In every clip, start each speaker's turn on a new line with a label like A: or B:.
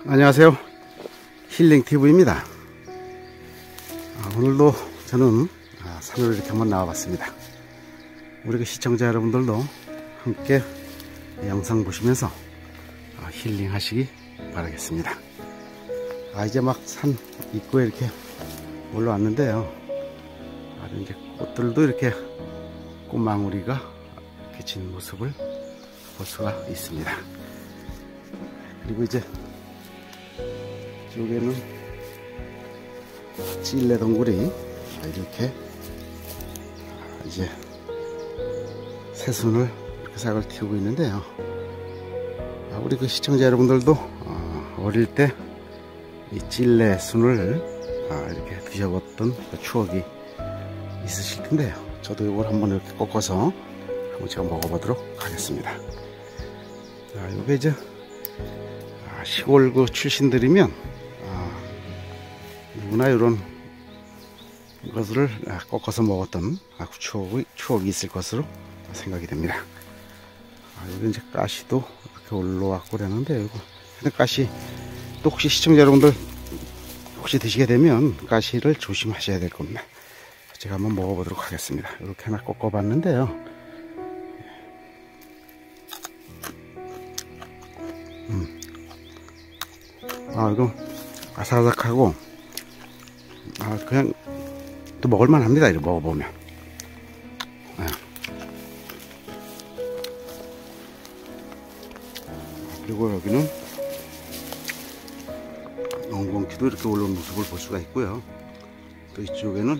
A: 안녕하세요. 힐링TV입니다. 오늘도 저는 산으로 이렇게 한번 나와봤습니다. 우리 시청자 여러분들도 함께 영상 보시면서 힐링하시기 바라겠습니다. 이제 막 산 입구에 이렇게 올라왔는데요. 이제 꽃들도 이렇게 꽃망우리가 이렇게 진 모습을 볼 수가 있습니다. 그리고 이제 이쪽에는 찔레덩굴이 이렇게 이제 새순을 이렇게 싹을 틔우고 있는데요. 우리 시청자 여러분들도 어릴 때 이 찔레순을 이렇게 드셔봤던 그 추억이 있으실 텐데요. 저도 이걸 한번 이렇게 꺾어서 한번 제가 먹어보도록 하겠습니다. 이게 이제 시골 출신들이면 누구나 이런 것을 꺾어서 먹었던 추억이 있을 것으로 생각이 됩니다. 여기 이제 가시도 이렇게 올라왔고 그러는데, 근데 가시 또 혹시 시청자 여러분들 혹시 드시게 되면 가시를 조심하셔야 될 겁니다. 제가 한번 먹어보도록 하겠습니다. 이렇게 하나 꺾어봤는데요. 이거 아삭아삭하고 그냥 또 먹을만 합니다. 이렇게 먹어보면. 그리고 여기는 엉겅퀴도 이렇게 올라온 모습을 볼 수가 있고요. 또 이쪽에는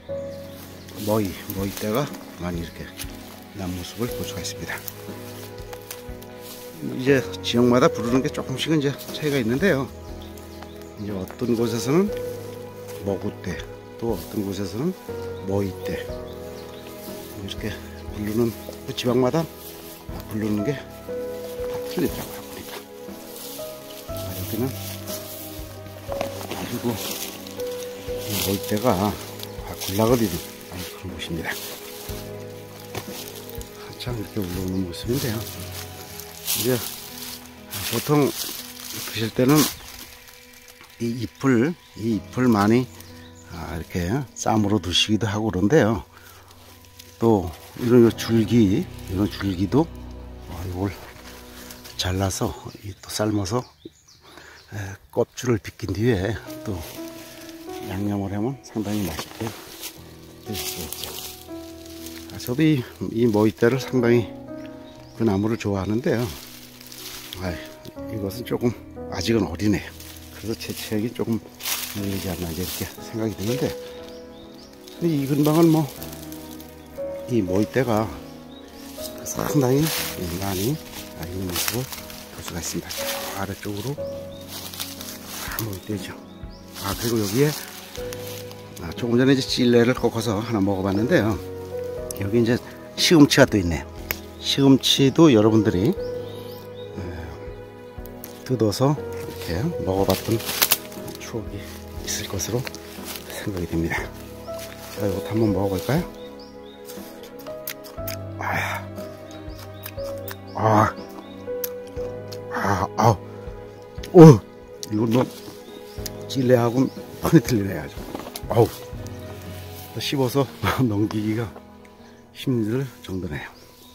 A: 머위대가 많이 이렇게 난 모습을 볼 수가 있습니다. 이제 지역마다 부르는 게 조금씩은 이제 차이가 있는데요. 이제 어떤 곳에서는 머구대, 또 어떤 곳에서는 머위대, 이렇게 부르는 그 지방마다 부르는 게 다 틀리더라고요. 보니까 여기는 그리고 머위대가 군락을 이룬 그런 곳입니다. 한참 이렇게 올라오는 모습인데요. 이제 보통 드실 때는 이 잎을 많이 이렇게 쌈으로 드시기도 하고 그런데요. 또 이런 줄기도 이걸 잘라서 또 삶아서 껍질을 벗긴 뒤에 또 양념을 하면 상당히 맛있게 드실 수 있죠. 저도 이 머위대를 상당히 그 나무를 좋아하는데요. 이것은 조금 아직은 어리네요. 그래서 채취하기 조금 늘리지 않나 이렇게 생각이 드는데, 이 근방은 이 머위대가 상당히 많이 있는 모습을 볼 수가 있습니다. 아래쪽으로 머위대죠. 그리고 여기에 조금 전에 이제 찔레를 꺾어서 하나 먹어봤는데요. 여기 이제 시금치가 또 있네요. 시금치도 여러분들이 뜯어서 이렇게 먹어봤던 추억이 있을 것으로 생각이 됩니다. 자, 이것도 한번 먹어볼까요? 이건 찔레하고는 판이 틀리네. 아주. 씹어서 넘기기가 힘들 정도네요.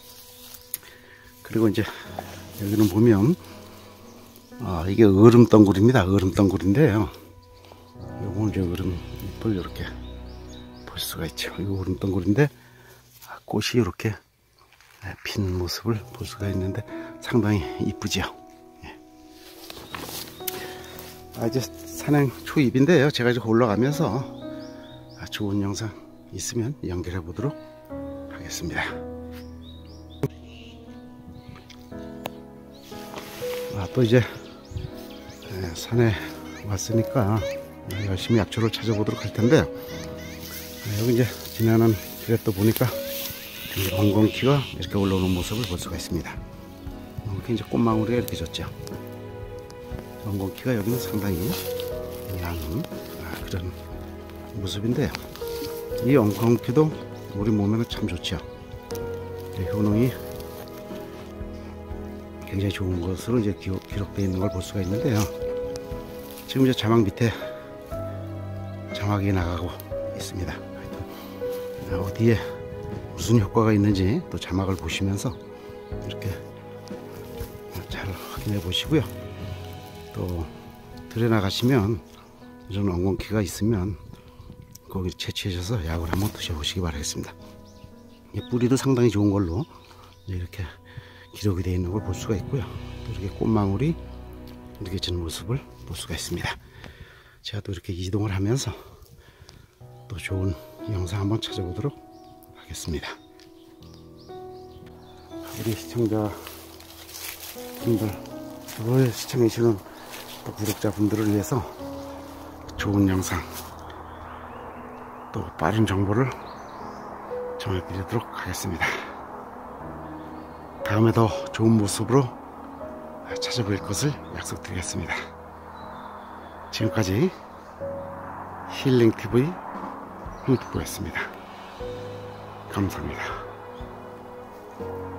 A: 그리고 이제 여기는 보면 이게 얼음덩굴입니다. 얼음덩굴인데요. 요거는 이제 얼음 잎을 이렇게 볼 수가 있죠. 이거 얼음덩굴인데 꽃이 이렇게 핀 모습을 볼 수가 있는데 상당히 이쁘죠. 이제 산행 초입인데요. 제가 이제 올라가면서 좋은 영상 있으면 연결해 보도록 하겠습니다. 또 이제 산에 왔으니까 열심히 약초를 찾아보도록 할 텐데요. 여기 이제 지나는 길에 또 보니까 엉겅퀴가 이렇게 올라오는 모습을 볼 수가 있습니다. 이렇게 이제 꽃망우리가 이렇게 졌죠. 엉겅퀴가 여기는 상당히 많은 그런 모습인데요. 이 엉겅퀴도 우리 몸에는 참 좋죠. 효능이 굉장히 좋은 것으로 이제 기록되어 있는 걸 볼 수가 있는데요. 지금 이제 자막 밑에 자막이 나가고 있습니다. 어디에 무슨 효과가 있는지 또 자막을 보시면서 이렇게 잘 확인해 보시고요. 또 들에 나가시면 이런 엉겅퀴가 있으면 거기 채취하셔서 약을 한번 드셔보시기 바라겠습니다. 뿌리도 상당히 좋은 걸로 이렇게 기록이 되어 있는 걸 볼 수가 있고요. 또 이렇게 꽃망울이 이렇게 지는 모습을 볼 수가 있습니다. 제가 또 이렇게 이동을 하면서 또 좋은 영상 한번 찾아보도록 하겠습니다. 우리 시청자분들, 저를 시청해주시는 또 구독자분들을 위해서 좋은 영상 또 빠른 정보를 전해드리도록 하겠습니다. 다음에 더 좋은 모습으로 찾아뵐 것을 약속드리겠습니다. 지금까지 힐링TV 홍특보였습니다. 감사합니다.